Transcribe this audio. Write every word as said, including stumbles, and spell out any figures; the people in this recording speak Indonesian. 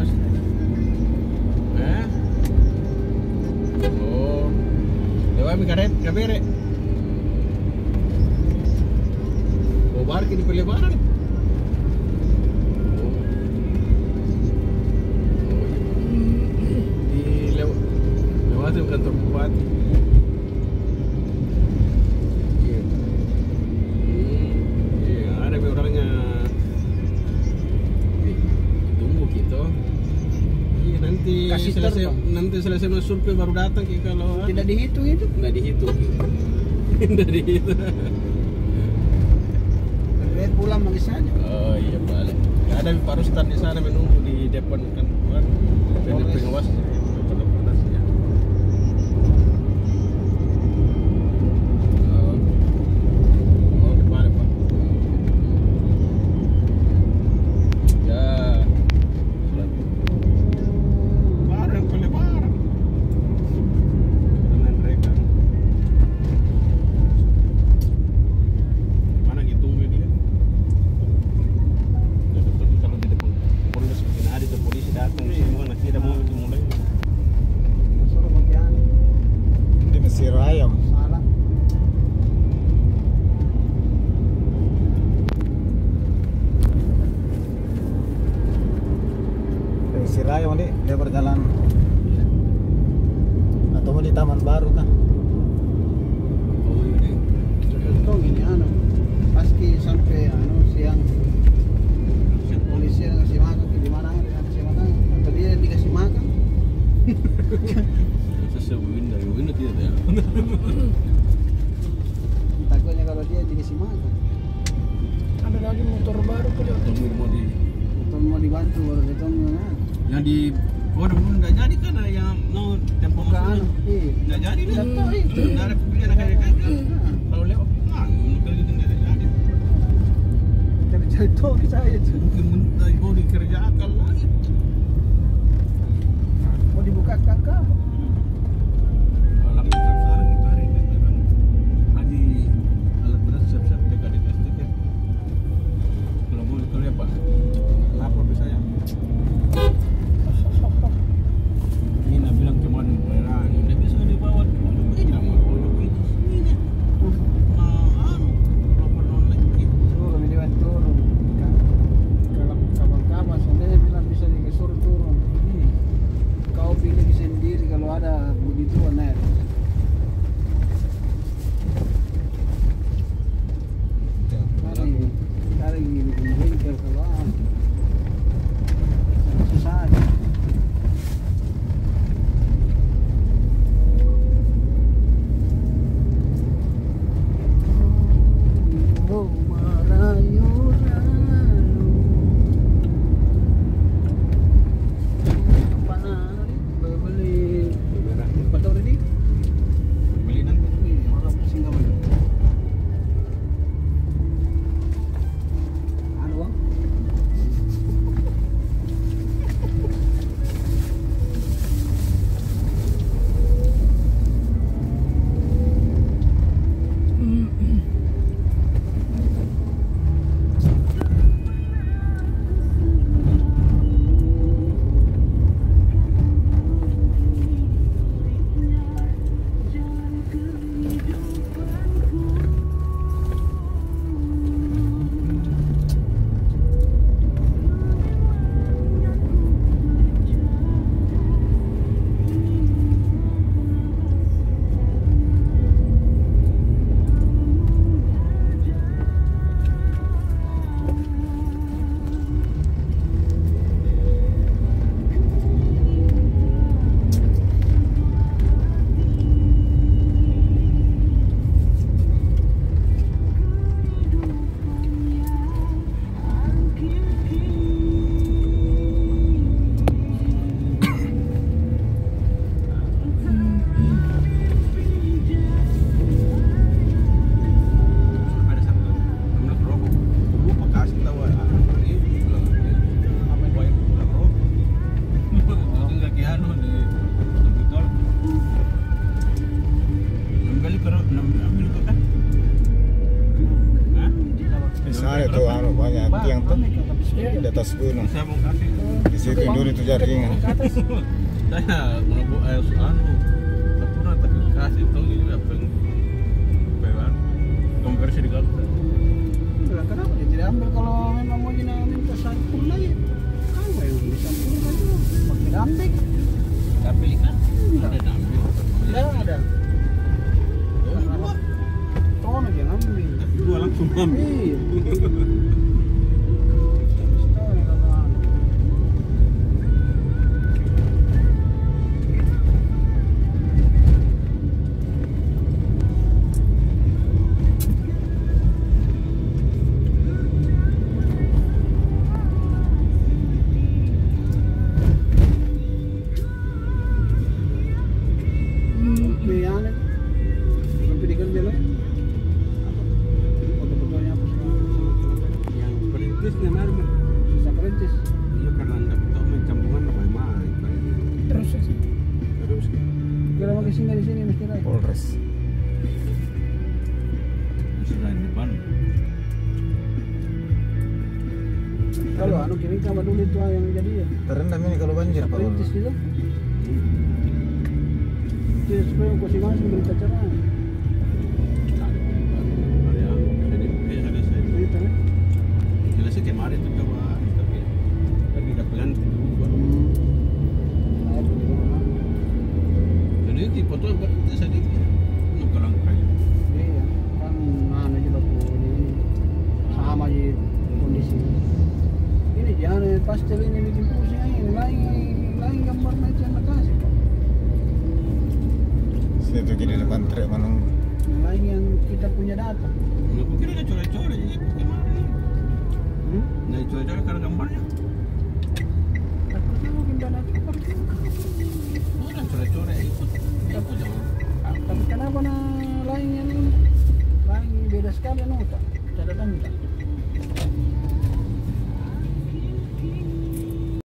Mas. Eh? Oh. Dewa mi karet kabere. Oh, bar kini pelebaran. Di kantor bupati. Iya. Hmm, iya, ada orangnya. Tunggu gitu. Iya, nanti Kasih selesai terbang. nanti selesai masuk survei baru datang ki kalau Tidak dihitung itu. nggak dihitung. Nggak dihitung. Lihat pulang lagi saja. Oh iya balik. Ada Pak Rustan di sana menunggu di depan kan kan. Ada pengawas. Siraya mandi dia berjalan atau mau di Taman Baru kah? Oh ini. Contoh ini anu, paski sampai anu siang polisi yang ngasih makan di mana ada ngasih makan atau dia dikasih makan? Sesuatu window, window tidak ya. Takutnya kalau dia dikasih makan. Ada lagi motor baru ke dia. Tunggu mau di Motor mau dibantu baru ditunggu. yang di Kodam pun nggak jadi kan yang no tempo Bukan, masuknya iya. nggak jadi nih. Tidak tahu itu. Nggak ada pilihan kayak kayak kalau lewat nah mungkin itu nggak jadi. Kerja itu saya itu. Mungkin mentah mau dikerjakan lagi. Mau dibukakan kah? Malam sekarang itu hari kan memang lagi alat berat siap-siap dekat-dekat dekat. Kalau mau kalau apa? Lapor biasanya. Nina bilang cuman beran, udah bisa dibawa ke pojok ini nama pojok ini sini. Nah, anu, lapor online. Turun ini kan turun. Kalau kawan-kawan sendiri bilang bisa disuruh turun. Ini kau pilih sendiri kalau ada begitu net. Cari cari bengkel kalau susah. Oh, marayu lalu. Apa nari? Beli Merah. betul ini? Beli nanti. Ih, orang pusing kamu. Anu bang? Sana itu anu banyak tiang tuh. Di atas gunung. Saya mau kasih. Di situ dulu itu jaringan. Ke atas. Saya mau bu air anu. Sempurna tapi kasih tong ini apa yang pewan. Konversi di Garuda. Bilang, kenapa dia tidak ambil kalau memang mau jenah minta sempurna ya? Kamu yang bisa sempurna juga. Pakai dambing. Tapi kan ada dambil. Tidak ada. Oh, dua. Tono aja ngambil. Tapi dua langsung ambil. Iya. Habis tahu ya kalau anu. Biar tapi dikerja lah. Foto-fotonya apa sih? Yang perintisnya Narman. Bisa perintis. Iya karena nggak tahu mencambungan apa main. Terus sih. Terus Kira mau singgah di sini mesti lah. Polres. sudah di depan. Kalau anu kiri sama dulu itu yang jadi ya. Terendam ini kalau banjir Pak. Perintis gitu. Jadi supaya kau masing berita cerah. Ada yang jadi biasa ada saya. Berita kan? Jelasnya kemarin tuh coba tapi tapi nggak ganti juga. Saya pun juga pernah. Jadi di foto yang berarti sedikit. Nggak kurang kayu. Iya, kan anu juga po ini sama aja kondisi. Ini jangan pastel ini bikin pusing aja. Ini lain lain gambar macam makasih kok. Situ kiri depan trek menunggu. Yang lain yang kita punya data. Aku kira ada coret-coret jadi kemarin. Hmm? Nah coret-coret karena gambarnya. Aku tahu kita data. Oh, ada coret-coret itu. Itu jangan. Tapi kenapa na lain yang ini? Lain beda sekali anu tak? Catatan tak?